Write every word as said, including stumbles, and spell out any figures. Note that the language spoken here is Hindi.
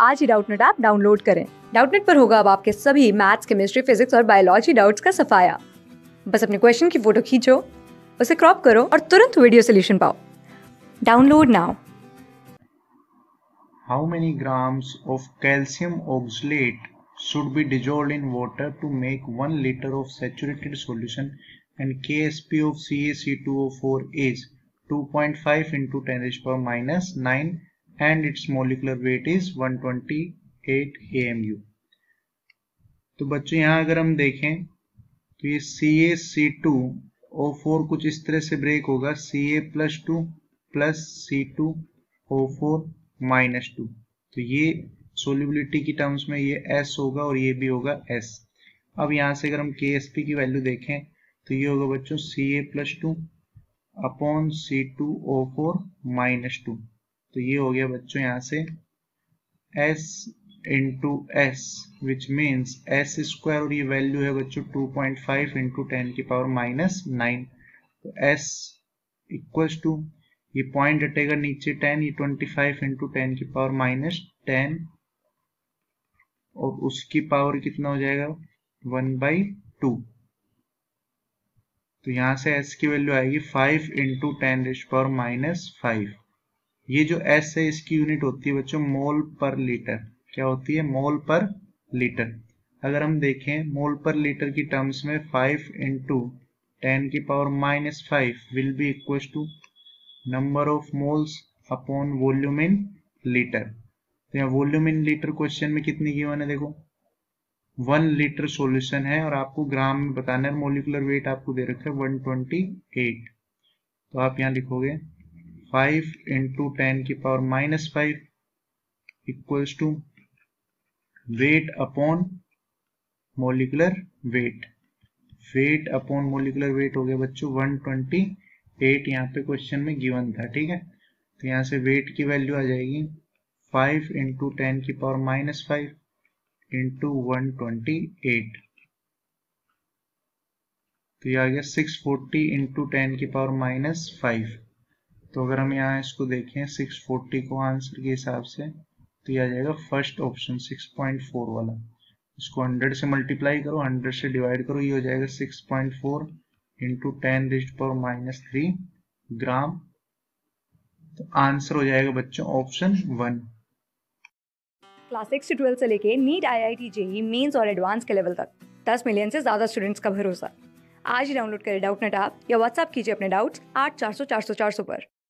आज ही डाउटनेट ऐप डाउनलोड करें। डाउटनेट पर होगा अब आपके सभी मैथ्स, केमिस्ट्री, फिजिक्स और बायोलॉजी डाउट्स का सफाया। बस अपने क्वेश्चन की फोटो खींचो, उसे क्रॉप करो और तुरंत वीडियो सोल्यूशन पाओ। Download now. How many grams of calcium oxalate should be dissolved in water to make one liter of saturated solution, and K S P of C a C two O four is two point five into ten raised power minus nine and its molecular weight is one hundred twenty-eight A M U। तो बच्चों यहाँ अगर हम देखें तो ये C a C two O four कुछ इस तरह से ब्रेक होगा, C a plus two plus C two O four minus two. तो ये सोल्यूबिलिटी की टर्म्स में ये S होगा और ये भी होगा S। अब यहाँ से अगर हम K S P की वैल्यू देखें तो ये होगा बच्चों C a plus two upon C two O four minus two. तो ये हो गया बच्चों यहाँ से S into S which means S square और ये वैल्यू है बच्चों two point five into ten की पावर माइनस नाइन। तो S इक्वल्स टू ये पॉइंट हटेगा नीचे टेन, ये ट्वेंटी फाइव इंटू टेन की पावर माइनस टेन और उसकी पावर कितना हो जाएगा वन बाई टू। तो यहां से S की वैल्यू आएगी five into ten raise power minus five. ये जो S है इसकी यूनिट होती है बच्चों मोल पर लीटर। क्या होती है? मोल पर लीटर। अगर हम देखें मोल पर लीटर की टर्म्स में फाइव इंटू टेन की power minus five will be equal to number of moles upon volume in litre. तो यहाँ वॉल्यूम इन लीटर क्वेश्चन में कितनी गिवन है देखो, वन लीटर सॉल्यूशन है और आपको ग्राम में बताना है, मोलिकुलर वेट आपको दे रखा है वन ट्वेंटी एट। तो आप यहाँ लिखोगे फाइव इंटू टेन की power minus five equals to weight upon molecular weight. Weight upon molecular weight हो गया बच्चों वन ट्वेंटी एट, यहाँ पे क्वेश्चन में गिवन था। ठीक है, तो यहाँ से वेट की वैल्यू आ जाएगी फाइव इंटू टेन की power minus five into one twenty eight. तो ये आ गया सिक्स फोर्टी इंटू टेन की पावर माइनस फाइव। तो अगर हम यहाँ इसको देखें सिक्स फोर्टी को आंसर के हिसाब से तो ये आ जाएगा first option six point four वाला। इसको हंड्रेड से मल्टीप्लाई करो, हंड्रेड से डिवाइड करो, ये हो जाएगा six point four into ten raised power minus three gram. तो आंसर हो जाएगा बच्चों ऑप्शन वन। क्लास सिक्स से ट्वेल्थ से लेके NEET, I I T, JEE mains और एडवांस के लेवल तक दस मिलियन से ज्यादा स्टूडेंट्स का भरोसा। आज ही डाउनलोड करें डाउटनेट ऐप या व्हाट्सएप कीजिए अपने डाउट्स आठ चार सौ चार सौ चार सौ पर।